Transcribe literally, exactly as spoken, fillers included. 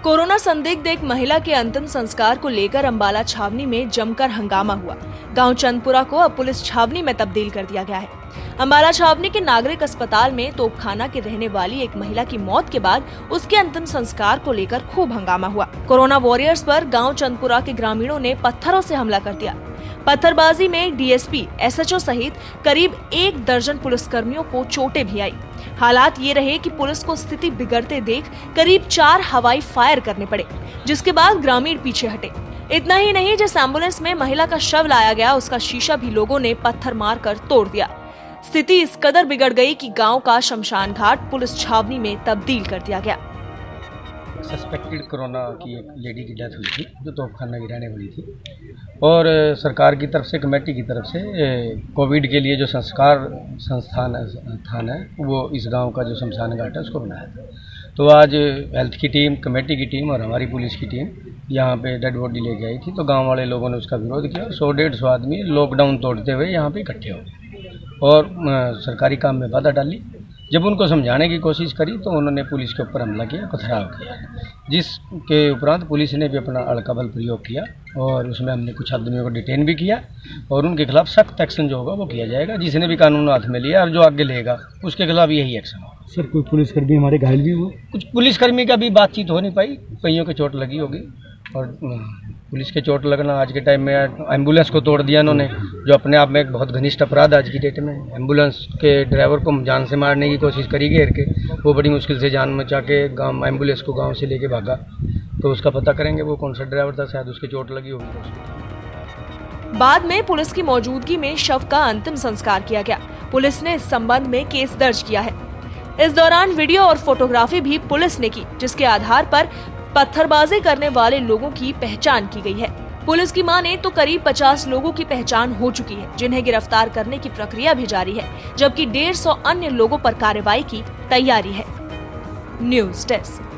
Corona संदिग्ध एक महिला के अंतिम संस्कार को लेकर अंबाला छावनी में जमकर हंगामा हुआ। गांव चंदपुरा को अब पुलिस छावनी में तब्दील कर दिया गया है। अंबाला छावनी के नागरिक अस्पताल में तोपखाना के रहने वाली एक महिला की मौत के बाद उसके अंतिम संस्कार को लेकर खूब हंगामा हुआ। कोरोना वॉरियर्स पर गांव चंदपुरा के ग्रामीणों ने पत्थरों से हमला कर दिया। पत्थरबाजी में डीएसपी, एसएचओ सहित करीब एक दर्जन पुलिसकर्मियों को चोटें भी आई। हालात ये रहे कि पुलिस को स्थिति बिगड़ते देख करीब चार हवाई फायर करने पड़े, जिसके बाद ग्रामीण पीछे हटे। इतना ही नहीं, जिस एम्बुलेंस में महिला का शव लाया गया उसका शीशा भी लोगों ने पत्थर मारकर तोड़ दिया। स्थिति इस कदर बिगड़ गई कि गांव का शमशान घाट पुलिस छावनी में तब्दील कर दिया गया। सस्पेक्टेड कोरोना की एक लेडी की डेथ हुई थी जो तोपखाना की रहने वाली थी, और सरकार की तरफ से, कमेटी की तरफ से कोविड के लिए जो संस्कार संस्थान स्थान है वो इस गांव का जो शमशान घाट है उसको बनाया था। तो आज हेल्थ की टीम, कमेटी की टीम और हमारी पुलिस की टीम यहाँ पे डेड बॉडी लेके आई थी। तो गांव वाले लोगों ने उसका विरोध किया। सौ डेढ़ सौ आदमी लॉकडाउन तोड़ते हुए यहाँ पे इकट्ठे हो गए और सरकारी काम में बाधा डाली। जब उनको समझाने की कोशिश करी तो उन्होंने पुलिस के ऊपर हमला किया, पथराव किया, जिसके उपरांत पुलिस ने भी अपना अड़का बल प्रयोग किया और उसमें हमने कुछ आदमियों को डिटेन भी किया और उनके खिलाफ सख्त एक्शन जो होगा वो किया जाएगा। जिसने भी कानून हाथ में लिया और जो आगे लेगा उसके खिलाफ यही एक्शन होगा। सर, कोई पुलिसकर्मी हमारे घायल भी हुए? कुछ पुलिसकर्मी का भी बातचीत हो नहीं पाई, कईयों के चोट लगी होगी। और पुलिस के चोट लगना आज के टाइम में, एम्बुलेंस को तोड़ दिया उन्होंने, जो अपने आप में एक बहुत घनिष्ठ अपराध आज की डेट में। एम्बुलेंस के ड्राइवर को जान से मारने की कोशिश करी घेर के, वो बड़ी मुश्किल से जान बचा के गांव एम्बुलेंस को गांव से लेके भागा। तो उसका पता करेंगे वो कौन सा ड्राइवर था, शायद उसके चोट लगी होगी। बाद में पुलिस की मौजूदगी में शव का अंतिम संस्कार किया गया। पुलिस ने इस संबंध में केस दर्ज किया है। इस दौरान वीडियो और फोटोग्राफी भी पुलिस ने की, जिसके आधार पर पत्थरबाजी करने वाले लोगों की पहचान की गई है। पुलिस की माने तो करीब पचास लोगों की पहचान हो चुकी है, जिन्हें गिरफ्तार करने की प्रक्रिया भी जारी है, जबकि डेढ़ सौ अन्य लोगों पर कार्रवाई की तैयारी है। News desk.